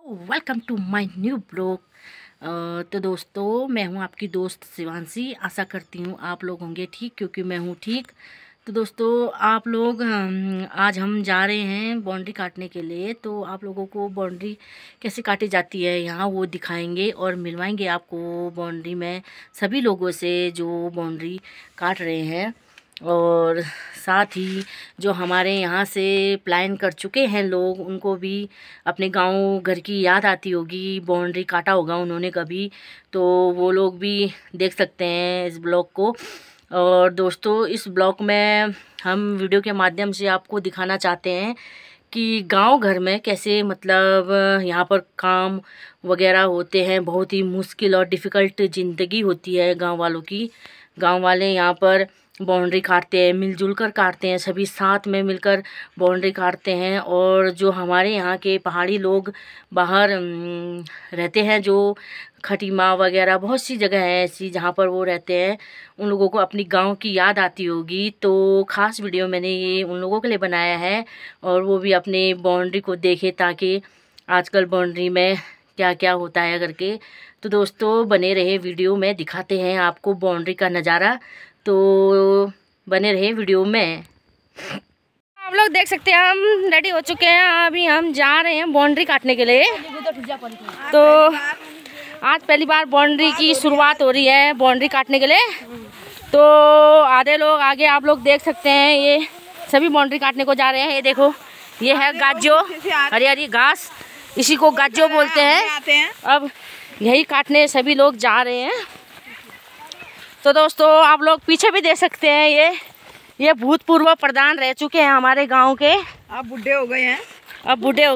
Welcome to my new blog. तो दोस्तों, मैं हूं आपकी दोस्त शिवांशी। आशा करती हूं आप लोग होंगे ठीक, क्योंकि मैं हूं ठीक। तो दोस्तों, आप लोग आज हम जा रहे हैं बाउंड्री काटने के लिए। तो आप लोगों को बाउंड्री कैसे काटी जाती है यहाँ वो दिखाएंगे और मिलवाएंगे आपको बाउंड्री में सभी लोगों से जो बाउंड्री काट रहे हैं। और साथ ही जो हमारे यहाँ से प्लान कर चुके हैं लोग, उनको भी अपने गांव घर की याद आती होगी, बाउंड्री काटा होगा उन्होंने कभी, तो वो लोग भी देख सकते हैं इस ब्लॉग को। और दोस्तों, इस ब्लॉग में हम वीडियो के माध्यम से आपको दिखाना चाहते हैं कि गांव घर में कैसे मतलब यहाँ पर काम वगैरह होते हैं। बहुत ही मुश्किल और डिफ़िकल्ट ज़िंदगी होती है गांव वालों की। गांव वाले यहाँ पर बाउंड्री काटते हैं, मिलजुल कर काटते हैं, सभी साथ में मिलकर बाउंड्री काटते हैं। और जो हमारे यहाँ के पहाड़ी लोग बाहर रहते हैं, जो खटीमा वगैरह बहुत सी जगह है ऐसी जहाँ पर वो रहते हैं, उन लोगों को अपनी गांव की याद आती होगी। तो ख़ास वीडियो मैंने ये उन लोगों के लिए बनाया है, और वो भी अपने बाउंड्री को देखे ताकि आजकल बाउंड्री में क्या क्या होता है करके। तो दोस्तों, बने रहे वीडियो में, दिखाते हैं आपको बाउंड्री का नज़ारा। तो बने रहे वीडियो में। आप लोग देख सकते हैं हम रेडी हो चुके हैं, अभी हम जा रहे हैं बाउंड्री काटने के लिए। तो आज पहली बार बाउंड्री की शुरुआत हो रही है बाउंड्री काटने के लिए। तो आधे लोग आगे आप लोग देख सकते हैं, ये सभी बाउंड्री काटने को जा रहे हैं। ये देखो, ये है गाजो, हरी हरी घास, इसी को गाजो बोलते हैं। अब यही काटने सभी लोग जा रहे हैं। तो दोस्तों, आप लोग पीछे भी देख सकते हैं, ये भूतपूर्व प्रधान रह चुके हैं हमारे गांव के। अब बुढ़े हो गए हैं, अब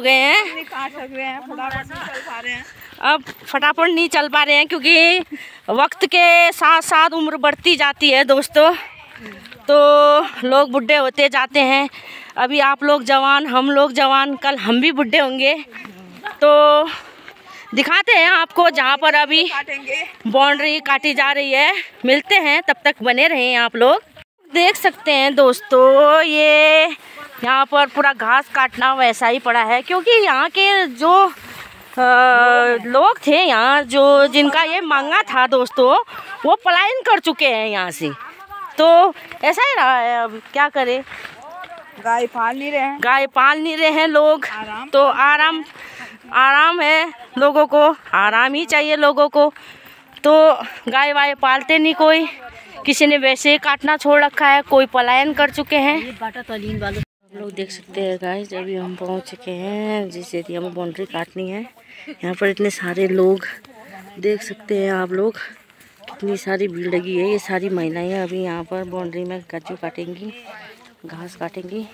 फटाफट नहीं चल पा रहे हैं, क्योंकि वक्त के साथ साथ उम्र बढ़ती जाती है दोस्तों। तो लोग बुढ़े होते जाते हैं। अभी आप लोग जवान, हम लोग जवान, कल हम भी बुढ़े होंगे। तो दिखाते हैं आपको जहाँ पर अभी बाउंड्री काटी जा रही है। मिलते हैं, तब तक बने रहें आप लोग। देख सकते हैं दोस्तों, ये यहाँ पर पूरा घास काटना वैसा ही पड़ा है, क्योंकि यहाँ के जो लोग थे यहाँ, जो जिनका ये मांगा था दोस्तों, वो पलायन कर चुके हैं यहाँ से। तो ऐसा ही रहा है, अब क्या करें, गाय पाल नहीं रहे हैं लोग। तो आराम है लोगों को, आराम ही चाहिए लोगों को। तो गाय वाय पालते नहीं कोई, किसी ने वैसे ही काटना छोड़ रखा है, कोई पलायन कर चुके हैं। आप लोग देख सकते हैं गाइस, अभी हम पहुंच चुके हैं जिस एरिया में बाउंड्री काटनी है। यहाँ पर इतने सारे लोग देख सकते हैं आप लोग, कितनी सारी भीड़ लगी है। ये सारी महिलाएं अभी यहाँ पर बाउंड्री में गाजू काटेंगी, घास काटेंगी।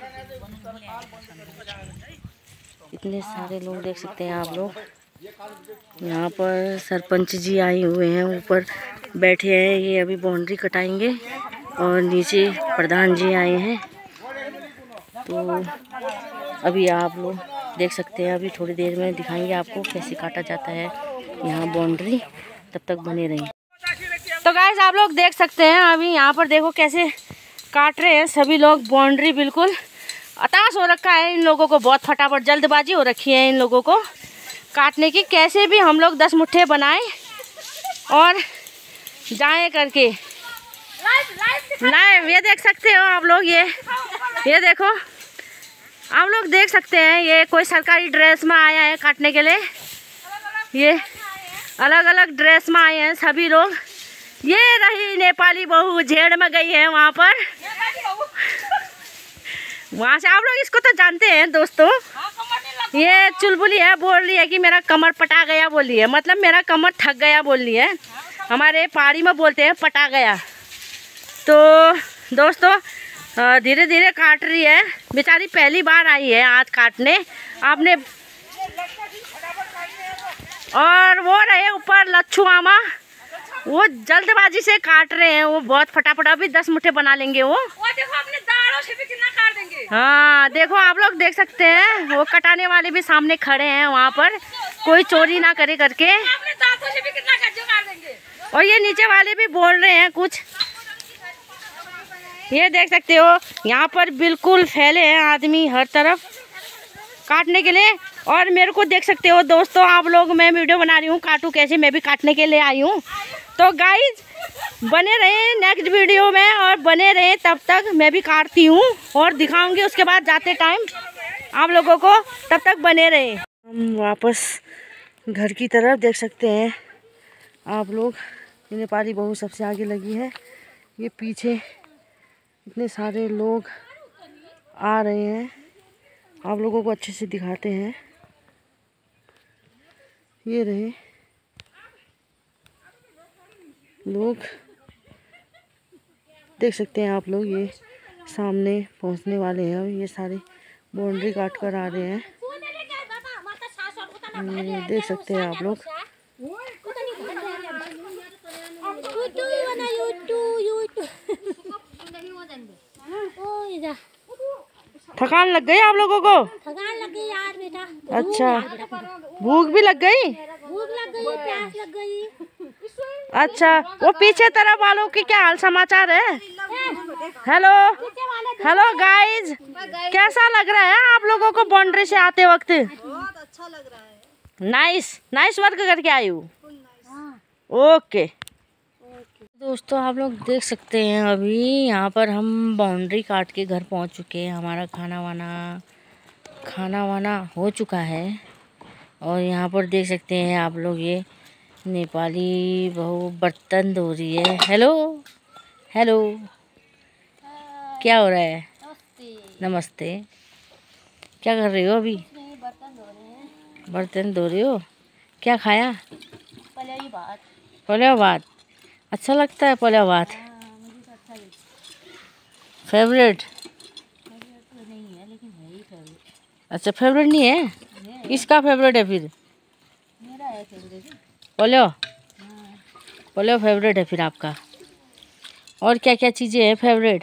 इतने सारे लोग देख सकते हैं आप लोग। यहाँ पर सरपंच जी आए हुए हैं, ऊपर बैठे हैं, ये अभी बाउंड्री कटाएंगे। और नीचे प्रधान जी आए हैं। तो अभी आप लोग देख सकते हैं, अभी थोड़ी देर में दिखाएंगे आपको कैसे काटा जाता है यहाँ बाउंड्री। तब तक बने रहें। तो गाइस, आप लोग देख सकते हैं, अभी यहाँ पर देखो कैसे काट रहे हैं सभी लोग बाउंड्री। बिल्कुल हताश हो रखा है इन लोगों को, बहुत फटाफट जल्दबाजी हो रखी है इन लोगों को काटने की। कैसे भी हम लोग 10 मुट्ठे बनाएं और जाएं करके लाइव। ये देख सकते हो आप लोग, ये देखो, आप लोग देख सकते हैं, ये कोई सरकारी ड्रेस में आया है काटने के लिए। ये अलग अलग ड्रेस में आए हैं सभी लोग। ये रही नेपाली बहू, झेड़ में गई है वहाँ पर। वहाँ से आप लोग इसको तो जानते हैं दोस्तों, ये चुलबुली है, बोल रही है कि मेरा कमर पटा गया, बोल रही है, मतलब मेरा कमर थक गया बोल रही है। हमारे पहाड़ी में बोलते हैं पटा गया। तो दोस्तों, धीरे धीरे काट रही है बेचारी, पहली बार आई है आज काटने आपने। और वो रहे ऊपर लच्छू मामा, वो जल्दबाजी से काट रहे हैं, वो बहुत फटाफट। अभी 10 मुट्ठे बना लेंगे वो। देखो, अपने दाढ़ों से भी कितना काट देंगे। हाँ देखो, आप लोग देख सकते हैं, वो कटाने वाले भी सामने खड़े हैं वहाँ पर, कोई चोरी ना करे करके। अपने दांतों से भी कितना काट देंगे। और ये नीचे वाले भी बोल रहे हैं कुछ। ये देख सकते हो, यहाँ पर बिल्कुल फैले हैं आदमी हर तरफ काटने के लिए। और मेरे को देख सकते हो दोस्तों आप लोग, मैं वीडियो बना रही हूँ काटू कैसे, मैं भी काटने के लिए आई हूँ। तो गाइज बने रहे नेक्स्ट वीडियो में और बने रहे, तब तक मैं भी काटती हूँ और दिखाऊंगी उसके बाद जाते टाइम आप लोगों को, तब तक बने रहे। हम वापस घर की तरफ देख सकते हैं आप लोग, नेपाली बहू सबसे आगे लगी है। ये पीछे इतने सारे लोग आ रहे हैं, आप लोगों को अच्छे से दिखाते हैं। ये रहे लोग, देख सकते हैं आप लोग, ये सामने पहुंचने वाले हैं। ये सारे बाउंड्री काट कर आ रहे हैं, ये देख सकते हैं आप लोग। थकान लग गई आप लोगों को? थकान लग गई यार बेटा। अच्छा, भूख भी लग गई? भूख लग गई, प्यास लग गई। अच्छा, वो पीछे तरफ वालों की क्या हाल समाचार है? हेलो हेलो गाइज, कैसा लग रहा है आप लोगों को बाउंड्री से आते वक्त? बहुत अच्छा लग रहा है। नाइस नाइस वर्क करके आई हूँ। ओके दोस्तों आप लोग देख सकते हैं अभी यहाँ पर हम बाउंड्री काट के घर पहुँच चुके हैं। हमारा खाना वाना हो चुका है और यहाँ पर देख सकते हैं आप लोग, ये नेपाली बहू बर्तन धो रही है। हेलो हेलो, क्या हो रहा है? नमस्ते। क्या कर रही हो अभी? बर्तन धो रही हो। क्या खाया? पोलाव भात। अच्छा लगता है पोलाव भात? फेवरेट? अच्छा फेवरेट नहीं है, किसका फेवरेट है फिर? मेरा है फेवरेट। पोलाव फेवरेट है फिर आपका। और क्या क्या चीज़ें हैं फेवरेट?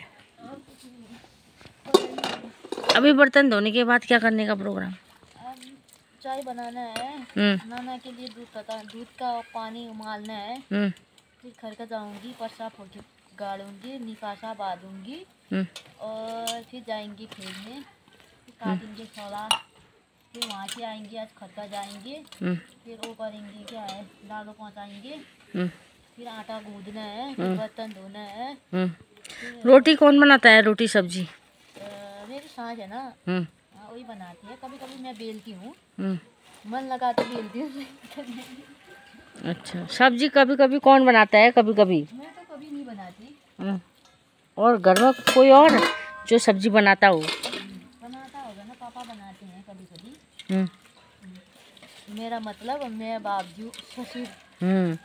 अभी बर्तन धोने के बाद क्या करने का प्रोग्राम? चाय बनाना है, बनाने के लिए दूध का पानी उबालना है। फिर घर का जाऊंगी, परसा फोड़ गाड़ूंगी, निकासा बांधूंगी और फिर जाएंगे खेत में, फिर काटेंगे छोला, फिर वहाँ से आएंगे, आज घर का जाएंगे, फिर वो करेंगे क्या है, दालों पहुँचाएंगे, फिर आटा गूंदना है, फिर बर्तन धोना है। रोटी कौन बनाता है? रोटी सब्जी मेरी साँझ है ना, वही बनाती है। कभी कभी मैं बेलती हूँ, मन लगा तो बेलती हूँ। अच्छा, सब्जी कभी कभी कौन बनाता है? कभी कभी मैं तो कभी नहीं बनाती। और घर में कोई और जो सब्जी बनाता हो? बनाता होगा ना, पापा बनाते हैं कभी कभी। मेरा मतलब मैं बाबू ससुर।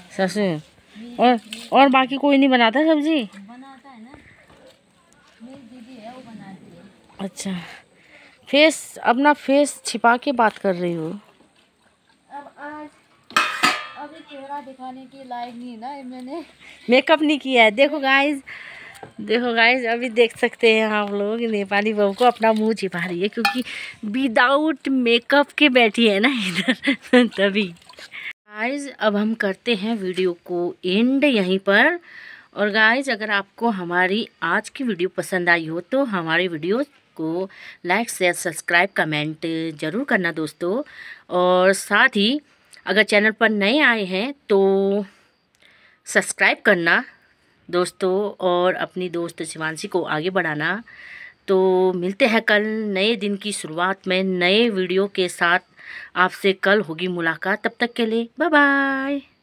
ससुर और बाकी कोई नहीं बनाता सब्जी? बनाता है ना, मेरी दीदी है वो बनाती है। अच्छा, फेस अपना फेस छिपा के बात कर रही हो? अब आज अभी चेहरा दिखाने के लायक नहीं है ना, मैंने मेकअप नहीं किया है। देखो गाइस अभी देख सकते हैं आप लोग, नेपाली बहू को अपना मुंह छिपा रही है क्योंकि विदाउट मेकअप के बैठी है ना इधर तभी। गाइस अब हम करते हैं वीडियो को एंड यहीं पर। और गाइस अगर आपको हमारी आज की वीडियो पसंद आई हो तो हमारी वीडियो को लाइक शेयर सब्सक्राइब कमेंट ज़रूर करना दोस्तों। और साथ ही अगर चैनल पर नए आए हैं तो सब्सक्राइब करना दोस्तों और अपनी दोस्त शिवांशी को आगे बढ़ाना। तो मिलते हैं कल नए दिन की शुरुआत में नए वीडियो के साथ। आपसे कल होगी मुलाकात, तब तक के लिए बाय बाय।